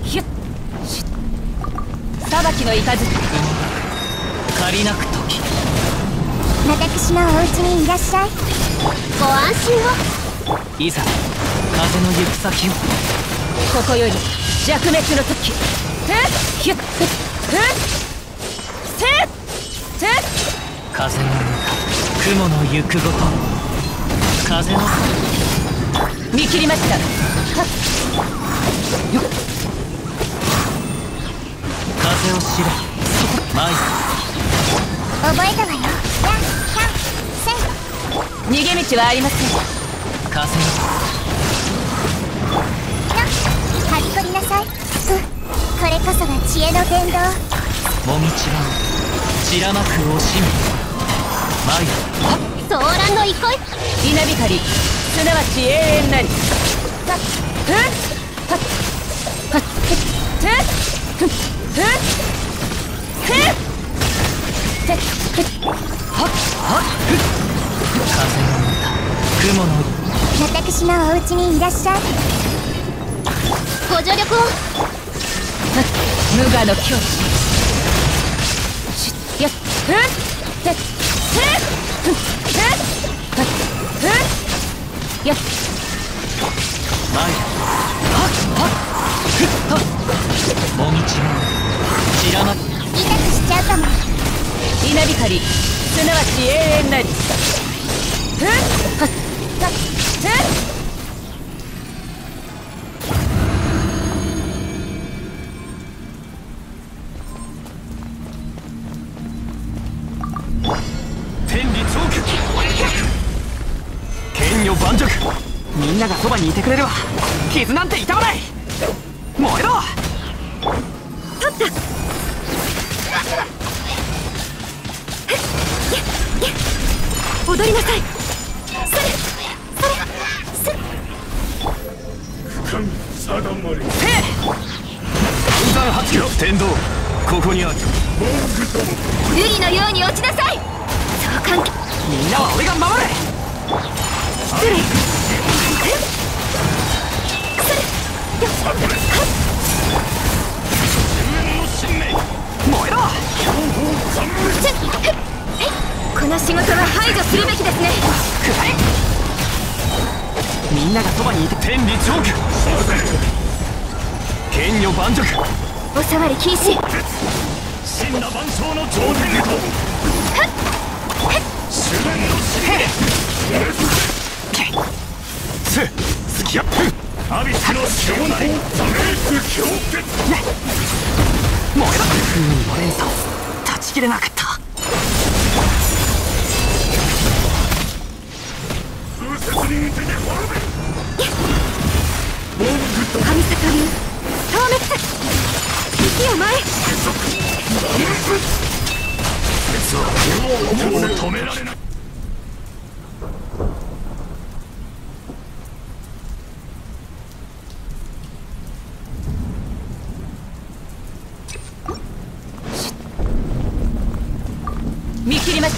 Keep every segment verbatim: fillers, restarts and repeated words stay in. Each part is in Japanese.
ヒュッシュッ裁きの雷借りなく時。 私のお家にいらっしゃい。ご安心を。 いざ風の行く先を。ここより弱滅の時。ふっヒュッふっふっせっせっ風の中雲の行くごと。風の見切りました。はっよっ風を知れ舞い。 覚えたわよ。やっはっせっ。 逃げ道はありません。風のはびこりなさい。うん、これこそが知恵の伝道。 もみちば散らまく惜しみ舞い。 ソーランの憩い。 稲光すなわち永遠なり。はっふっはっはっふっふっふっふっふっはっはっふっ風の歌雲の私のお家にいらっしゃい。ご助力を。 無我の境地。しやっふっせっせっふっせっはっふっやっ前はっはっふっはっもみちも散らまっ痛くしちゃうかも。 稲光すなわち永遠なり。ふっはっはっふっ天理チョーク剣女盤石。みんながそばにいてくれるわ。傷なんて痛まない。燃えろ。 立った。踊りなさい。それそれそれ。 空間定まり。へえ。雲山八九天道ここにある。 瑠璃のように落ちなさい。そう関係。 みんなは俺が守れ。 失礼。 燃えろ。 この仕事は排除するべきですね。 みんながそばにいて。天理チョーク剣女盤石。 お触り禁止。 神羅万象の頂点へと。主文の使命。すスキアップアビスの将来ザメース狂血。燃えろ。風味の連鎖断ち切れなかった。風雪に受けて滅べ。 神坂流消滅。息を前。 もう止められない。 見切りました。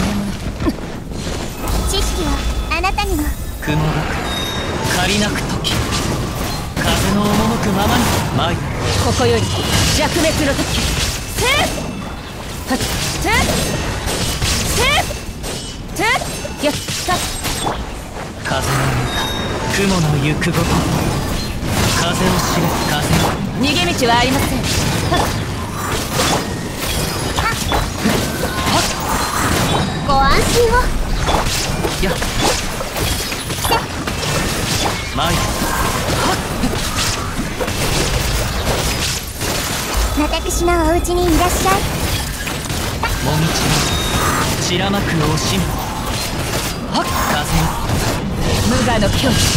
知識はあなたにも。 雲が借りなく時。風の赴くままに舞い。ここより弱滅の時。せっはっせっせっせっやった風の中雲の行くごと。風を知れ風。逃げ道はありません。はっご安心を。 やっ舞い。 私のお家にいらっしゃい。 もみちも散らまく惜しみ。はっ風無我の境地。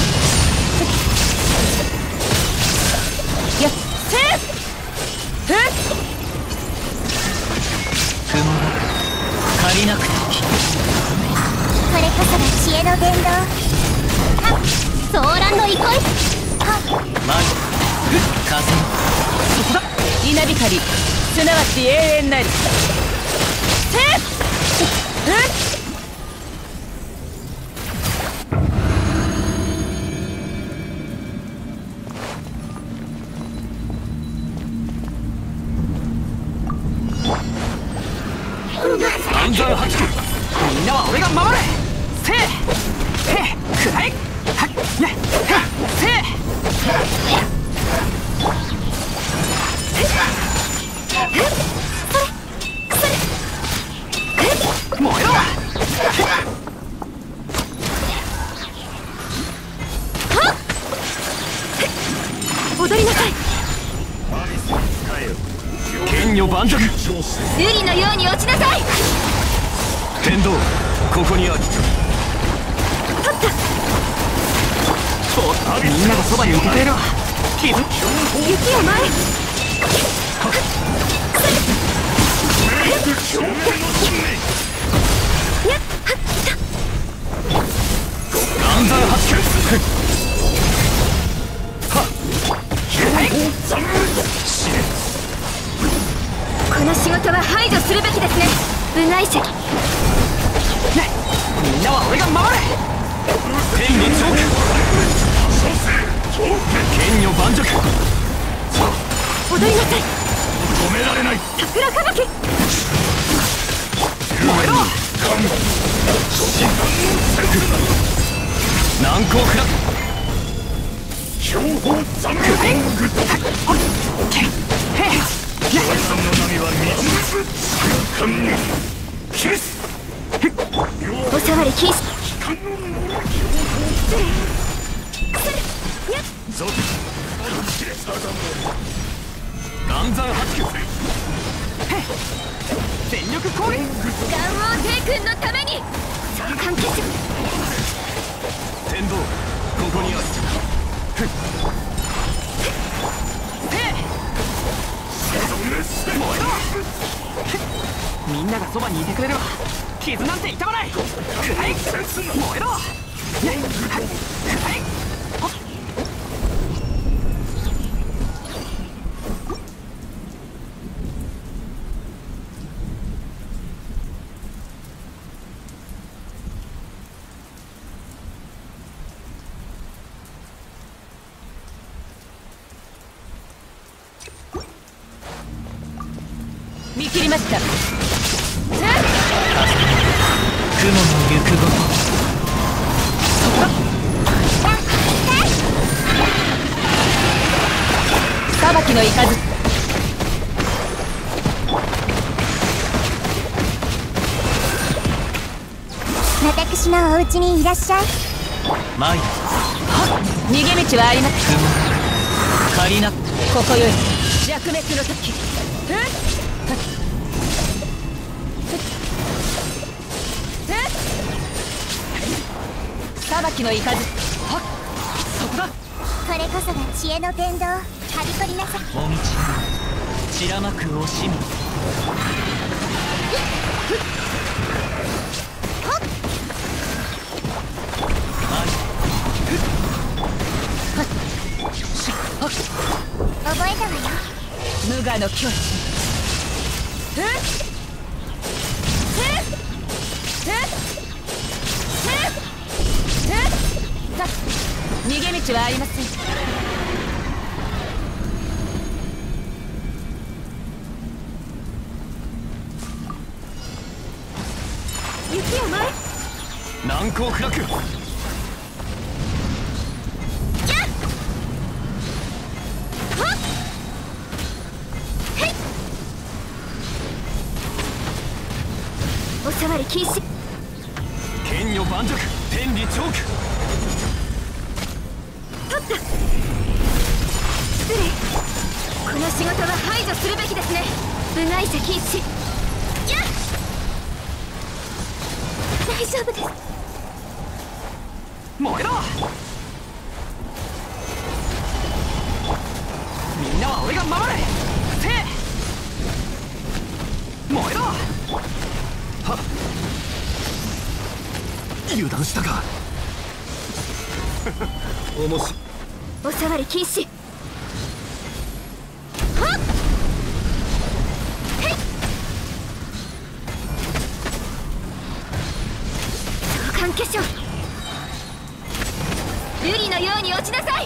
やっせっふっ雲が借りなく時。 これこそが知恵の伝道。はっソーランの憩い。はっ舞い風そこだ。稲光すなわち永遠なり。せっふっ山八九。みんなは俺が守れ。せいへくらいはっねはっせい燃えろ。 踊りなさい。 剣女盤石。 瑠璃のように落ちなさい。 天道ここにある。みんながそばにいてくれるわ。 雪を前。 岩山八九。 この仕事は排除するべきですね。部外者。 みんなは俺が守れ。天理チョーク。剣女盤石。 踊りなさい。 止められない。 桜吹雪。 燃えろ。難攻不落。標本残月。おさわり禁止。 岩山八九。全力攻撃。 岩王帝君のために召喚結束。 天道ここにある。みんながそばにいてくれるわ。傷なんて痛まない。くらい燃えろ。くらい見切りました。雲の行くごと。裁きの雷。 私のお家にいらっしゃい。 マイ逃げ道はあります。借りなここより弱滅の時。裁きの雷。はっそこだ。 これこそが知恵の伝道。はびこりなさい。 もみち散らまく惜しみ。 覚えたわよ。 無我の境地。逃げ道はありません。 雪を前。 難攻不落。 おさわり禁止。 剣女盤石。天理チョーク。 取った。失礼。この仕事は排除するべきですね。部外者禁止。やっ大丈夫です。 燃えろ。みんなは俺が守れ。せい燃えろ。はっ油断したか。おもしおさわり禁止。はっへい。召喚化粧。瑠璃のように落ちなさい。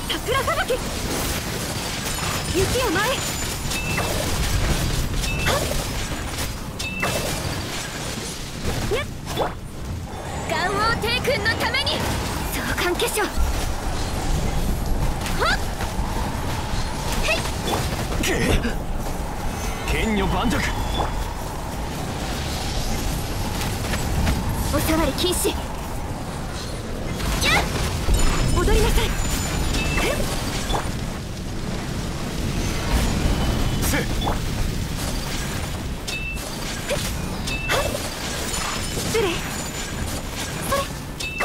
桜吹雪雪を前ガンオー帝君のために相関化粧はっへい剣女盤石お触り禁止やっ踊りなさいせっ失礼それ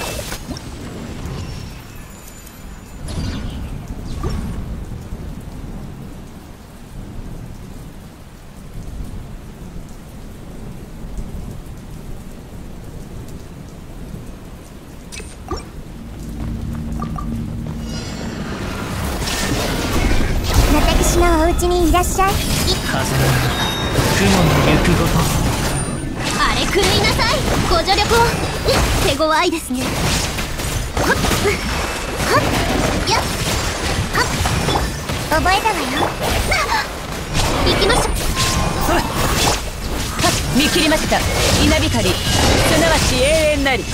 私のお家にいらっしゃい。 風の雲の行くごとあれ狂いなさい。ご助力を。手強いですね。はっはっやっはっ覚えたわよ。行きましょう。 はっ見切りました。稲光すなわち永遠なり。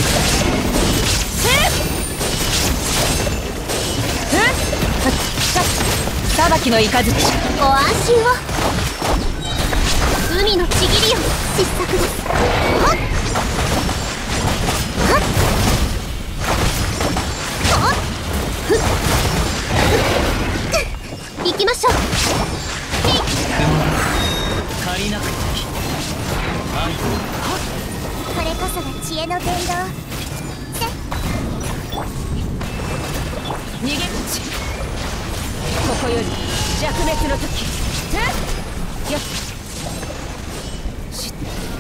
裁きの雷ご安心を。海のちぎりよ失策です。はっはっはっふっふっ行きましょう。へい借りなく時愛これこそが知恵の伝道。せ逃げ口ここより弱滅の時よっしっ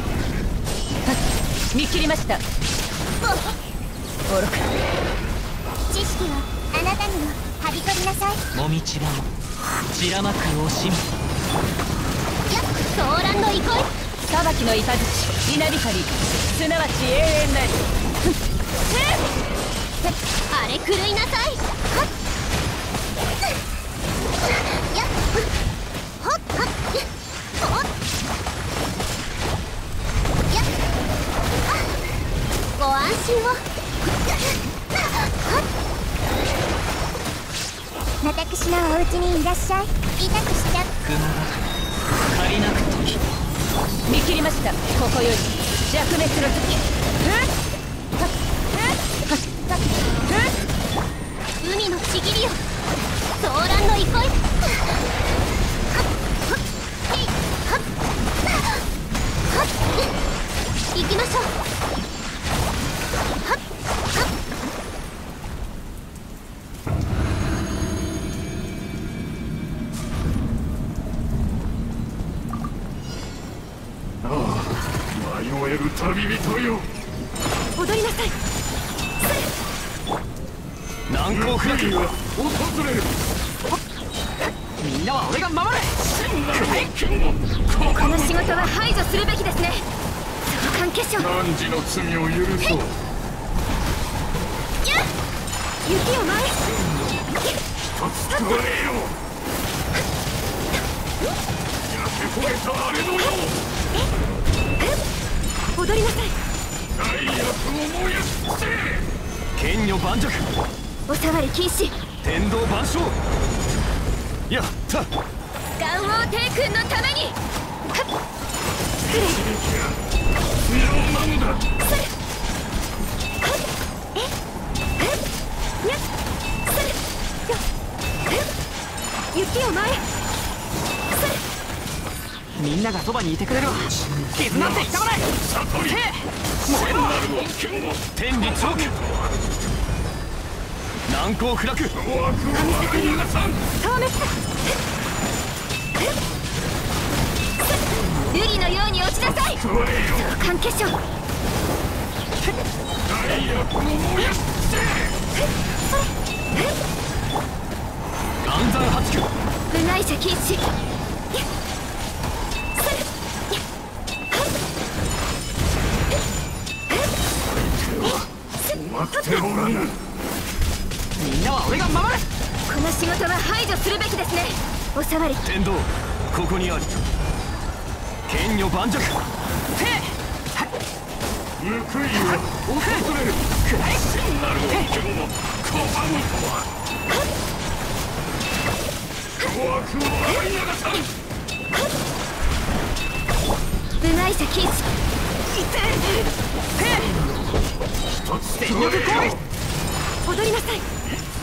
見切りました。愚か知識はあなたにもはびこりなさい。 もみちばを散らまく惜しみやっ騒乱の憩い。 裁きの雷稲光すなわち永遠なり。 あれ狂いなさい。はっやっはっはっはっやっご安心を。私のお家にいらっしゃい。痛くしちゃう。 熊が借りなく時見切りました。ここより弱滅の時海のちぎりよ騒乱の憩い。はっはっへいはっはっ行きましょう。はっはっああ迷える旅人よ。 踊りなさい難攻不落が訪れる。みんなは俺が守れ。 この仕事は排除するべきですね。相関化粧汝の罪を許そう。 やっ雪を前とつくわれよ。焼け焦げたあれのよう踊りなさい大悪を燃やせ。剣女盤石お触り禁止天道万象やったガンオー帝君のためにはっ失礼強なんだ。 それはっええにゃっそれよえ雪を前それみんながそばにいてくれるわ。傷なんて痛まない。悟り燃えろ天理長家難攻不落悪を逃がさん。 消滅瑠璃のように落ちなさい。相関化粧大悪を燃やせ。暗算八九部外者禁止待っておらぬ。みんなは俺が守る。 このたは排除するべきですね。お触り。 天道ここにあり。剣女盤石。報いを訪れる。なるほど。拒むとは怖くを洗い流さん。 部外者禁止。 一つ全力攻撃。 踊りなさい。